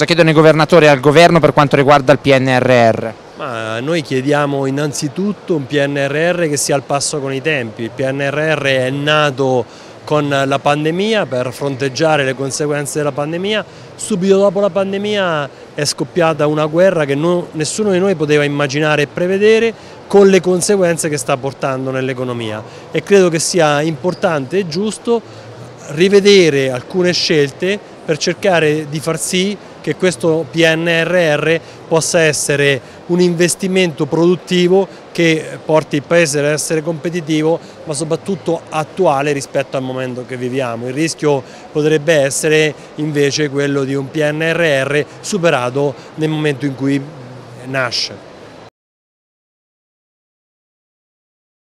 Cosa chiedono i governatori al governo per quanto riguarda il PNRR? Ma noi chiediamo innanzitutto un PNRR che sia al passo con i tempi. Il PNRR è nato con la pandemia per fronteggiare le conseguenze della pandemia. Subito dopo la pandemia è scoppiata una guerra che nessuno di noi poteva immaginare e prevedere, con le conseguenze che sta portando nell'economia, e credo che sia importante e giusto rivedere alcune scelte per cercare di far sì che questo PNRR possa essere un investimento produttivo che porti il Paese ad essere competitivo, ma soprattutto attuale rispetto al momento che viviamo. Il rischio potrebbe essere invece quello di un PNRR superato nel momento in cui nasce.